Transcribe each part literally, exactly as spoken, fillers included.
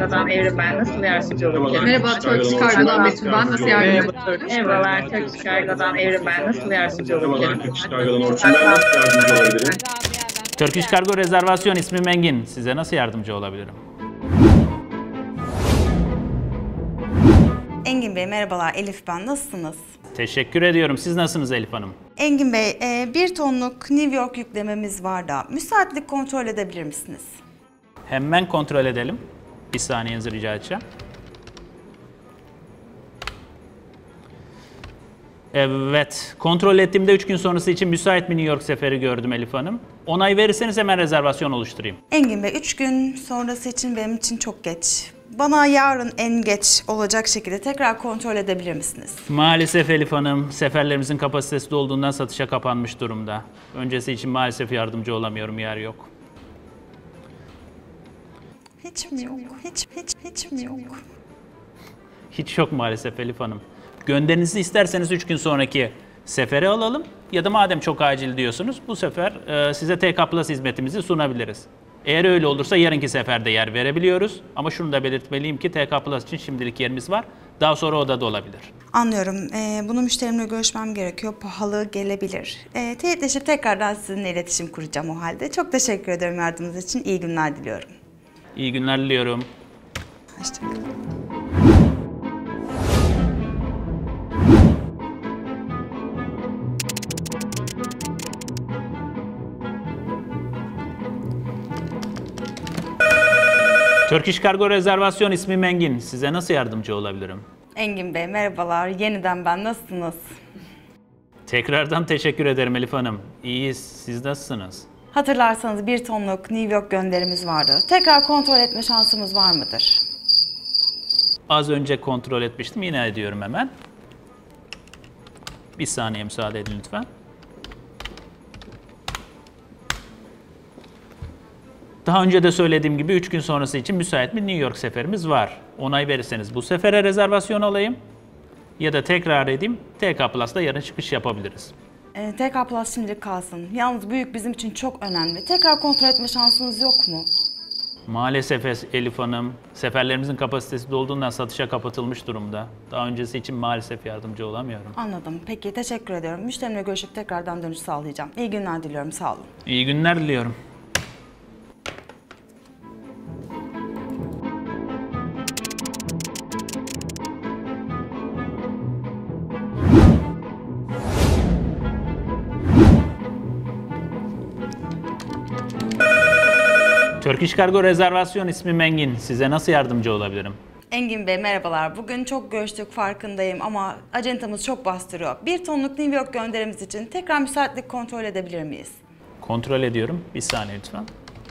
Kargo'dan Evrim ben. Nasıl yardımcı olabilirim? Merhaba, Turkish Cargo'dan Betül ben. Nasıl yardımcı olabilirim? Merhabalar, Turkish Cargo'dan Evrim ben. Nasıl yardımcı olabilirim? Turkish Cargo'dan Orçun ben. Nasıl yardımcı olabilirim? Turkish Cargo rezervasyon, ismim Engin. Size nasıl yardımcı olabilirim? Engin Bey merhabalar, Elif ben. Nasılsınız? Teşekkür ediyorum. Siz nasılsınız Elif Hanım? Engin Bey, e, bir tonluk New York yüklememiz var da müsaitlik kontrol edebilir misiniz? Hemen kontrol edelim. Bir saniyenizi rica edeceğim. Evet, kontrol ettiğimde üç gün sonrası için müsait bir New York seferi gördüm Elif Hanım. Onay verirseniz hemen rezervasyon oluşturayım. Engin Bey, üç gün sonrası için benim için çok geç. Bana yarın en geç olacak şekilde tekrar kontrol edebilir misiniz? Maalesef Elif Hanım, seferlerimizin kapasitesi dolduğundan satışa kapanmış durumda. Öncesi için maalesef yardımcı olamıyorum, yer yok. Hiç mi yok? Hiç, hiç, hiç mi yok? Hiç yok maalesef Elif Hanım. Gönderinizi isterseniz üç gün sonraki sefere alalım ya da madem çok acil diyorsunuz bu sefer e, size T K Plus hizmetimizi sunabiliriz. Eğer öyle olursa yarınki seferde yer verebiliyoruz ama şunu da belirtmeliyim ki T K Plus için şimdilik yerimiz var. Daha sonra odada olabilir. Anlıyorum. Ee, bunu müşterimle görüşmem gerekiyor. Pahalı gelebilir. Ee, teyitleşip tekrardan sizinle iletişim kuracağım o halde. Çok teşekkür ederim yardımınız için. İyi günler diliyorum. İyi günler diliyorum. Hoşçakalın. Turkish Cargo rezervasyon, ismim Engin. Size nasıl yardımcı olabilirim? Engin Bey merhabalar. Yeniden ben. Nasılsınız? Tekrardan teşekkür ederim Elif Hanım. İyiyiz. Siz nasılsınız? Hatırlarsanız bir tonluk New York gönderimiz vardı. Tekrar kontrol etme şansımız var mıdır? Az önce kontrol etmiştim. Yine ediyorum hemen. Bir saniye müsaade edin lütfen. Daha önce de söylediğim gibi üç gün sonrası için müsait bir New York seferimiz var. Onay verirseniz bu sefere rezervasyon alayım ya da tekrar edeyim. T K Plus'ta yarın çıkış yapabiliriz. Ee, T K Plus şimdilik kalsın. Yalnız bu yük bizim için çok önemli. Tekrar kontrol etme şansınız yok mu? Maalesef Elif Hanım, seferlerimizin kapasitesi dolduğundan satışa kapatılmış durumda. Daha öncesi için maalesef yardımcı olamıyorum. Anladım. Peki teşekkür ediyorum. Müşterimle görüşüp tekrardan dönüş sağlayacağım. İyi günler diliyorum. Sağ olun. İyi günler diliyorum. Turkish Cargo rezervasyon, ismim Engin. Size nasıl yardımcı olabilirim? Engin Bey merhabalar. Bugün çok görüştük farkındayım ama acentamız çok bastırıyor. Bir tonluk New York gönderimiz için tekrar müsaitlik kontrol edebilir miyiz? Kontrol ediyorum. Bir saniye lütfen.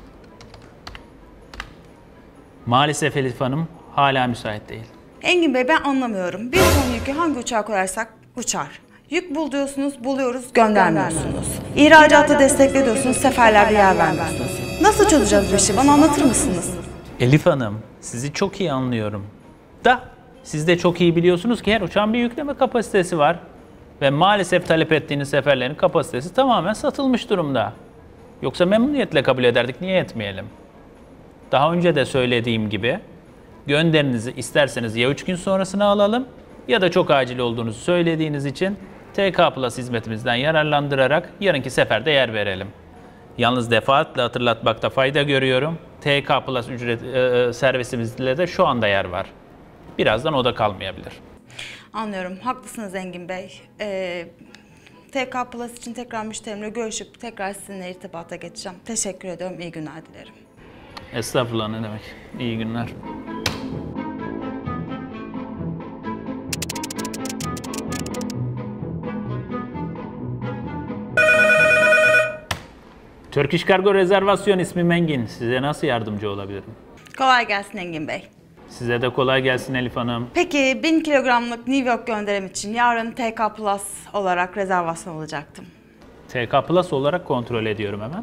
Maalesef Elif Hanım hala müsait değil. Engin Bey ben anlamıyorum. Bir ton yükü hangi uçağa koyarsak uçar. Yük bul diyorsunuz, buluyoruz, göndermiyorsunuz. İhracatı destekle diyorsunuz, seferlerde yer vermiyorsunuz. Nasıl çözeceğiz bu işi? Bana anlatır mısınız? Elif Hanım, sizi çok iyi anlıyorum. Da siz de çok iyi biliyorsunuz ki her uçağın bir yükleme kapasitesi var. Ve maalesef talep ettiğiniz seferlerin kapasitesi tamamen satılmış durumda. Yoksa memnuniyetle kabul ederdik, niye etmeyelim? Daha önce de söylediğim gibi gönderinizi isterseniz ya üç gün sonrasına alalım ya da çok acil olduğunuzu söylediğiniz için T K Plus hizmetimizden yararlandırarak yarınki seferde yer verelim. Yalnız defaatle hatırlatmakta fayda görüyorum. T K Plus ücret e, servisimizde de şu anda yer var. Birazdan o da kalmayabilir. Anlıyorum. Haklısınız Engin Bey. Ee, T K Plus için tekrar müşterimle görüşüp tekrar sizinle irtibata geçeceğim. Teşekkür ediyorum. İyi günler dilerim. Estağfurullah, ne demek. İyi günler. Turkish Cargo rezervasyon, ismim Engin. Size nasıl yardımcı olabilirim? Kolay gelsin Engin Bey. Size de kolay gelsin Elif Hanım. Peki bin kilogramlık New York gönderim için yarın T K Plus olarak rezervasyon alacaktım. T K Plus olarak kontrol ediyorum hemen.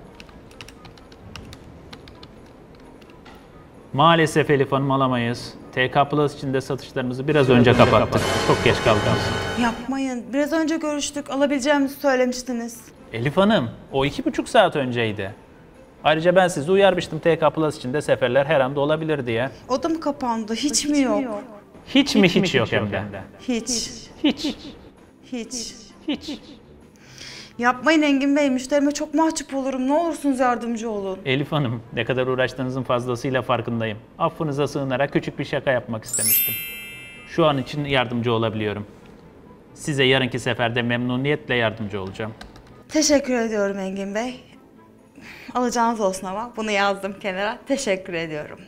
Maalesef Elif Hanım alamayız. T K Plus için de satışlarımızı biraz önce kapattık. Çok geç kaldınız. Yapmayın. Biraz önce görüştük. Alabileceğimizi söylemiştiniz. Elif Hanım, o iki buçuk saat önceydi. Ayrıca ben sizi uyarmıştım T K Plus için de seferler her anda olabilir diye. O da mı kapandı? Hiç, mi yok? Hiç mi hiç, yok hem de. Hiç. Hiç. Hiç. Hiç. Yapmayın Engin Bey. Müşterime çok mahcup olurum. Ne olursunuz yardımcı olun. Elif Hanım, ne kadar uğraştığınızın fazlasıyla farkındayım. Affınıza sığınarak küçük bir şaka yapmak istemiştim. Şu an için yardımcı olabiliyorum. Size yarınki seferde memnuniyetle yardımcı olacağım. Teşekkür ediyorum Engin Bey. Alacağınız olsun ama bunu yazdım kenara. Teşekkür ediyorum.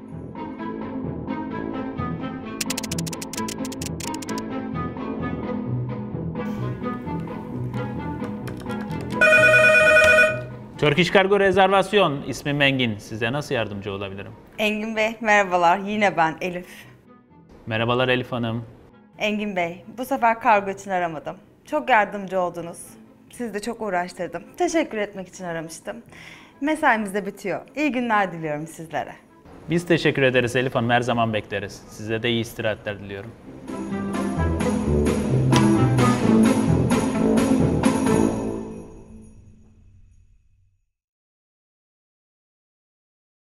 Turkish Cargo Rezervasyon, ismim Engin. Size nasıl yardımcı olabilirim? Engin Bey merhabalar. Yine ben Elif. Merhabalar Elif Hanım. Engin Bey, bu sefer kargo için aramadım. Çok yardımcı oldunuz. Sizi de çok uğraştırdım. Teşekkür etmek için aramıştım. Mesaimiz de bitiyor. İyi günler diliyorum sizlere. Biz teşekkür ederiz Elif Hanım. Her zaman bekleriz. Size de iyi istirahatler diliyorum.